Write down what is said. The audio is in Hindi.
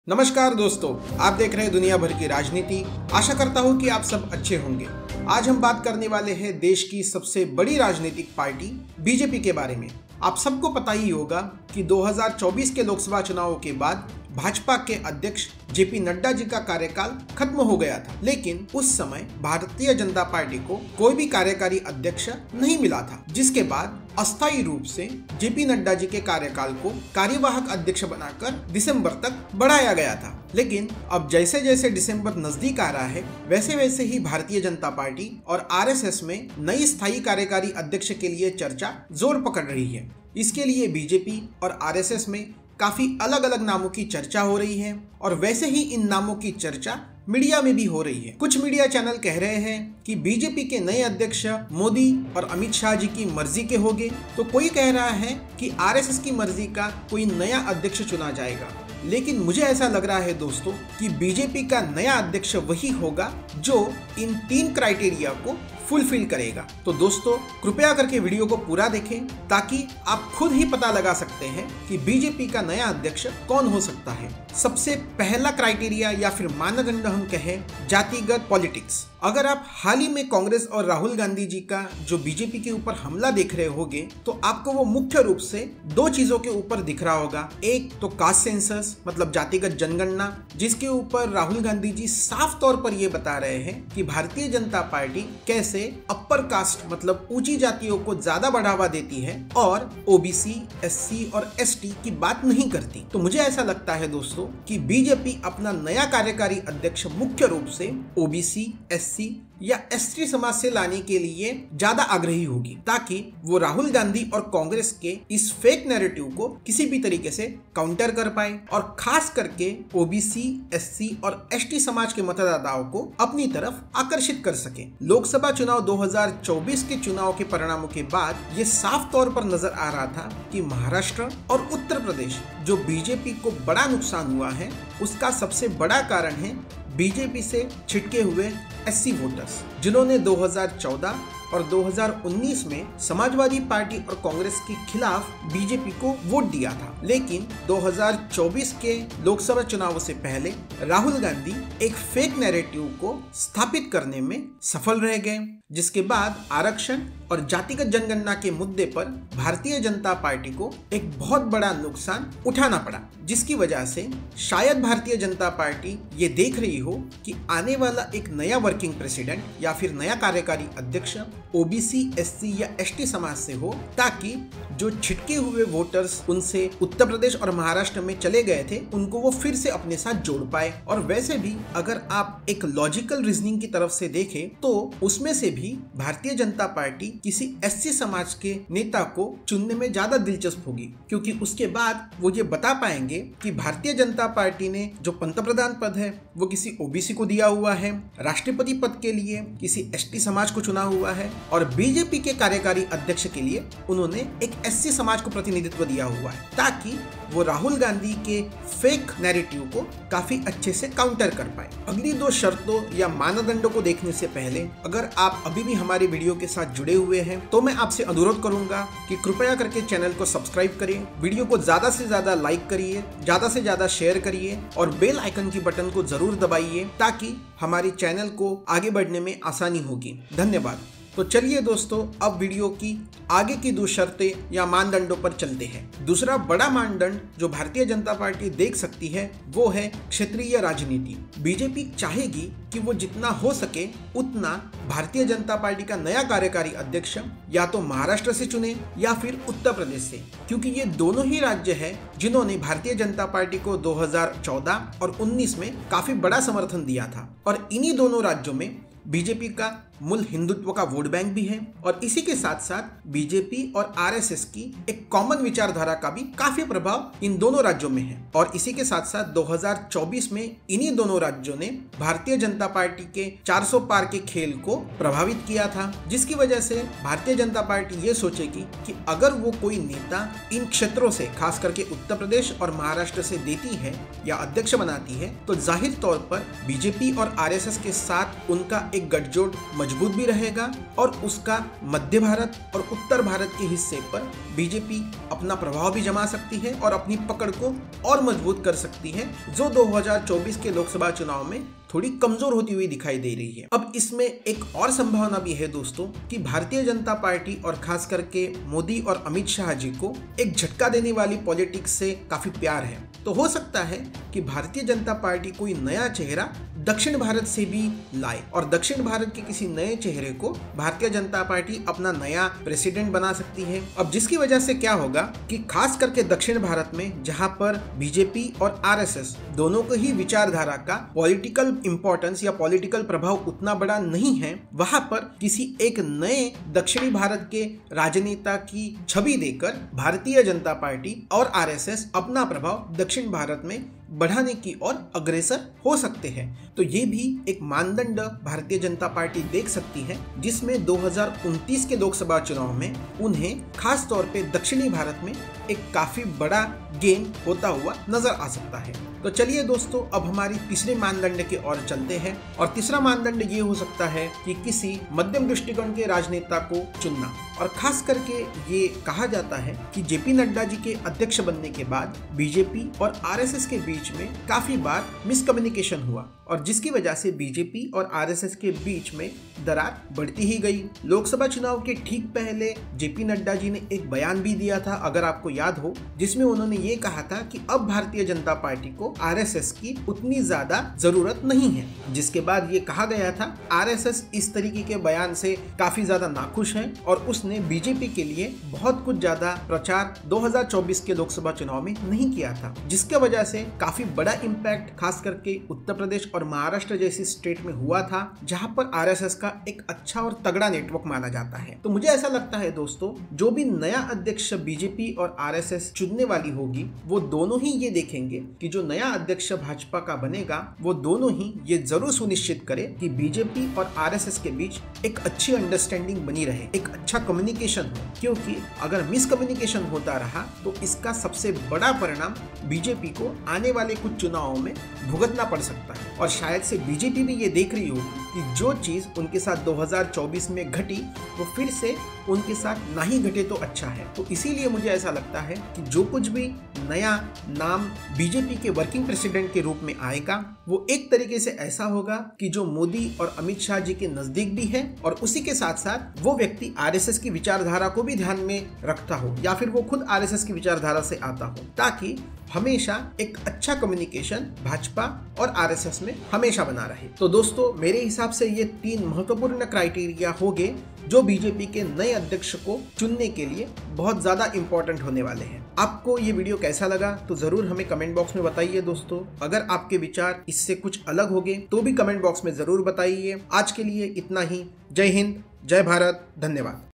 नमस्कार दोस्तों, आप देख रहे हैं दुनिया भर की राजनीति। आशा करता हूं कि आप सब अच्छे होंगे। आज हम बात करने वाले हैं देश की सबसे बड़ी राजनीतिक पार्टी बीजेपी के बारे में। आप सबको पता ही होगा कि 2024 के लोकसभा चुनावों के बाद भाजपा के अध्यक्ष जेपी नड्डा जी का कार्यकाल खत्म हो गया था, लेकिन उस समय भारतीय जनता पार्टी को कोई भी कार्यकारी अध्यक्ष नहीं मिला था, जिसके बाद अस्थायी रूप से जेपी नड्डा जी के कार्यकाल को कार्यवाहक अध्यक्ष बनाकर दिसंबर तक बढ़ाया गया था। लेकिन अब जैसे जैसे दिसंबर नजदीक आ रहा है, वैसे वैसे ही भारतीय जनता पार्टी और आरएसएस में नई स्थायी कार्यकारी अध्यक्ष के लिए चर्चा जोर पकड़ रही है। इसके लिए बीजेपी और आरएसएस में काफी अलग अलग नामों की चर्चा हो रही है और वैसे ही इन नामों की चर्चा मीडिया में भी हो रही है। कुछ मीडिया चैनल कह रहे हैं कि बीजेपी के नए अध्यक्ष मोदी और अमित शाह जी की मर्जी के होंगे, तो कोई कह रहा है कि आरएसएस की मर्जी का कोई नया अध्यक्ष चुना जाएगा। लेकिन मुझे ऐसा लग रहा है दोस्तों कि बीजेपी का नया अध्यक्ष वही होगा जो इन 3 क्राइटेरिया को फुलफिल करेगा। तो दोस्तों, कृपया करके वीडियो को पूरा देखें ताकि आप खुद ही पता लगा सकते हैं कि बीजेपी का नया अध्यक्ष कौन हो सकता है। सबसे पहला क्राइटेरिया या फिर मानदंड हम कहें जातिगत पॉलिटिक्स। अगर आप हाल ही में कांग्रेस और राहुल गांधी जी का जो बीजेपी के ऊपर हमला देख रहे होंगे, तो आपको वो मुख्य रूप से 2 चीजों के ऊपर दिख रहा होगा। एक तो कास्ट सेंसस मतलब जातिगत जनगणना, जिसके ऊपर राहुल गांधी जी साफ तौर पर ये बता रहे हैं कि भारतीय जनता पार्टी कैसे अपर कास्ट मतलब ऊंची जातियों को ज्यादा बढ़ावा देती है और ओबीसी, एससी और एसटी की बात नहीं करती। तो मुझे ऐसा लगता है दोस्तों कि बीजेपी अपना नया कार्यकारी अध्यक्ष मुख्य रूप से ओबीसी, एससी या एसटी समाज से लाने के लिए ज्यादा आग्रही होगी, ताकि वो राहुल गांधी और कांग्रेस के इस फेक नैरेटिव को किसी भी तरीके से काउंटर कर पाए और खास करके ओबीसी, एससी और एसटी समाज के मतदाताओं को अपनी तरफ आकर्षित कर सके। लोकसभा चुनाव 2024 के चुनाव के परिणामों के बाद ये साफ तौर पर नजर आ रहा था कि महाराष्ट्र और उत्तर प्रदेश जो बीजेपी को बड़ा नुकसान हुआ है, उसका सबसे बड़ा कारण है बीजेपी से छिटके हुए एससी वोटर्स, जिन्होंने 2014 और 2019 में समाजवादी पार्टी और कांग्रेस के खिलाफ बीजेपी को वोट दिया था। लेकिन 2024 के लोकसभा चुनाव से पहले राहुल गांधी एक फेक नैरेटिव को स्थापित करने में सफल रह गए, जिसके बाद आरक्षण और जातिगत जनगणना के मुद्दे पर भारतीय जनता पार्टी को एक बहुत बड़ा नुकसान उठाना पड़ा, जिसकी वजह से शायद भारतीय जनता पार्टी ये देख रही हो कि आने वाला एक नया वर्किंग प्रेसिडेंट या फिर नया कार्यकारी अध्यक्ष ओबीसी, एससी या एसटी समाज से हो, ताकि जो छिटके हुए वोटर्स उनसे उत्तर प्रदेश और महाराष्ट्र में चले गए थे, उनको वो फिर से अपने साथ जोड़ पाए। और वैसे भी अगर आप एक लॉजिकल रीजनिंग की तरफ से देखें तो उसमें से भी भारतीय जनता पार्टी किसी एससी समाज के नेता को चुनने में ज्यादा दिलचस्प होगी, क्योंकि उसके बाद वो ये बता पाएंगे कि भारतीय जनता पार्टी ने जो पंतप्रधान पद है वो किसी ओबीसी को दिया हुआ है, राष्ट्रपति पद के लिए किसी एसटी समाज को चुना हुआ है और बीजेपी के कार्यकारी अध्यक्ष के लिए उन्होंने एक एससी समाज को प्रतिनिधित्व दिया हुआ है, ताकि वो राहुल गांधी के फेक नैरेटिव को काफी अच्छे से काउंटर कर पाए। अगली 2 शर्तों या मानदंडों को देखने से पहले अगर आप अभी भी हमारी वीडियो के साथ जुड़े हुए हैं तो मैं आपसे अनुरोध करूंगा कि कृपया करके चैनल को सब्सक्राइब करिए, वीडियो को ज्यादा से ज्यादा लाइक करिए, ज्यादा से ज्यादा शेयर करिए और बेल आइकन की बटन को जरूर दबाइए, ताकि हमारी चैनल को आगे बढ़ने में आसानी होगी। धन्यवाद। तो चलिए दोस्तों, अब वीडियो की आगे की 2 शर्तें या मानदंडों पर चलते हैं। दूसरा बड़ा मानदंड जो भारतीय जनता पार्टी देख सकती है वो है क्षेत्रीय राजनीति। बीजेपी चाहेगी कि वो जितना हो सके उतना भारतीय जनता पार्टी का नया कार्यकारी अध्यक्ष या तो महाराष्ट्र से चुने या फिर उत्तर प्रदेश से, क्योंकि ये दोनों ही राज्य हैं जिन्होंने भारतीय जनता पार्टी को 2014 और 19 में काफी बड़ा समर्थन दिया था और इन्हीं दोनों राज्यों में बीजेपी का मूल हिंदुत्व का वोट बैंक भी है और इसी के साथ साथ बीजेपी और आरएसएस की एक कॉमन विचारधारा का भी काफी प्रभाव इन दोनों राज्यों में है। और इसी के साथ साथ 2024 में इन्हीं दोनों राज्यों ने भारतीय जनता पार्टी के 400 पार के खेल को प्रभावित किया था, जिसकी वजह से भारतीय जनता पार्टी ये सोचेगी कि अगर वो कोई नेता इन क्षेत्रों से खास करके उत्तर प्रदेश और महाराष्ट्र से देती है या अध्यक्ष बनाती है, तो जाहिर तौर पर बीजेपी और आरएसएस के साथ उनका एक गठजोड़ मजबूत भी रहेगा और उसका मध्य भारत और उत्तर भारत के हिस्से पर बीजेपी अपना प्रभाव भी जमा सकती है और अपनी पकड़ को और मजबूत कर सकती है, जो 2024 के लोकसभा चुनाव में थोड़ी कमजोर होती हुई दिखाई दे रही है। अब इसमें एक और संभावना भी है दोस्तों कि भारतीय जनता पार्टी और खास करके मोदी और अमित शाह जी को एक झटका देने वाली पॉलिटिक्स से काफी प्यार है। तो हो सकता है कि भारतीय जनता पार्टी कोई नया चेहरा दक्षिण भारत से भी लाए और दक्षिण भारत के किसी नए चेहरे को भारतीय जनता पार्टी अपना नया प्रेसिडेंट बना सकती है। अब जिसकी वजह से क्या होगा कि खास करके दक्षिण भारत में जहां पर बीजेपी और आरएसएस दोनों को ही विचारधारा का पॉलिटिकल इंपॉर्टेंस या पॉलिटिकल प्रभाव उतना बड़ा नहीं है, वहां पर किसी एक नए दक्षिणी भारत के राजनेता की छवि देकर भारतीय जनता पार्टी और आरएसएस अपना प्रभाव दक्षिण भारत में बढ़ाने की ओर अग्रसर हो सकते हैं। तो ये भी एक मानदंड भारतीय जनता पार्टी देख सकती है, जिसमें 2029 के लोकसभा चुनाव में उन्हें खास तौर पे दक्षिणी भारत में एक काफी बड़ा गेन होता हुआ नजर आ सकता है। तो चलिए दोस्तों, अब हमारी तीसरे मानदंड की ओर चलते हैं और तीसरा मानदंड ये हो सकता है कि किसी मध्यम दृष्टिकोण के राजनेता को चुनना। और खास करके ये कहा जाता है कि जेपी नड्डा जी के अध्यक्ष बनने के बाद बीजेपी और आरएसएस के बीच में काफी बार मिसकम्युनिकेशन हुआ और जिसकी वजह से बीजेपी और आरएसएस के बीच में दरार बढ़ती ही गई। लोकसभा चुनाव के ठीक पहले जेपी नड्डा जी ने एक बयान भी दिया था, अगर आपको याद हो, जिसमें उन्होंने ये कहा था कि अब भारतीय जनता पार्टी को आरएसएस की उतनी ज्यादा जरूरत नहीं है। जिसके बाद ये कहा गया था आरएसएस इस तरीके के बयान से काफी ज्यादा नाखुश है और उसने बीजेपी के लिए बहुत कुछ ज्यादा प्रचार 2024 के लोकसभा चुनाव में नहीं किया था, जिसके वजह से काफी बड़ा इम्पैक्ट खास करके उत्तर प्रदेश और महाराष्ट्र जैसी स्टेट में हुआ था, जहां पर आरएसएस का एक अच्छा और तगड़ा नेटवर्क माना जाता है। तो मुझे ऐसा लगता है दोस्तों, जो भी नया अध्यक्ष बीजेपी और आरएसएस चुनने वाली होगी, वो दोनों ही ये देखेंगे कि जो नया अध्यक्ष भाजपा का बनेगा, वो दोनों ही ये जरूर सुनिश्चित करे कि बीजेपी और आरएसएस के बीच एक अच्छी अंडरस्टैंडिंग बनी रहे, एक अच्छा कम्युनिकेशन हो, क्योंकि अगर मिसकम्युनिकेशन होता रहा तो इसका सबसे बड़ा परिणाम बीजेपी को आने वाले कुछ चुनावों में भुगतना पड़ सकता है। और शायद से बीजेपी भी ये देख रही होगी कि जो चीज उनके साथ 2024 में घटी वो फिर से उनके साथ ना ही घटे तो अच्छा है। तो इसीलिए मुझे ऐसा लगता है कि जो कुछ भी नया नाम बीजेपी के वर्किंग प्रेसिडेंट के रूप में आएगा, वो एक तरीके से ऐसा होगा कि जो मोदी और अमित शाह जी के नजदीक भी है और उसी के साथ साथ वो व्यक्ति आरएसएस की विचारधारा को भी ध्यान में रखता हो या फिर वो खुद आरएसएस की विचारधारा से आता हो, ताकि हमेशा एक अच्छा कम्युनिकेशन भाजपा और आरएसएस में हमेशा बना रहे। तो दोस्तों, मेरे हिसाब से ये 3 महत्वपूर्ण क्राइटेरिया होंगे जो बीजेपी के नए अध्यक्ष को चुनने के लिए बहुत ज्यादा इंपॉर्टेंट होने वाले हैं। आपको ये वीडियो कैसा लगा तो जरूर हमें कमेंट बॉक्स में बताइए दोस्तों। अगर आपके विचार इससे कुछ अलग होंगे तो भी कमेंट बॉक्स में जरूर बताइए। आज के लिए इतना ही। जय हिंद, जय भारत, धन्यवाद।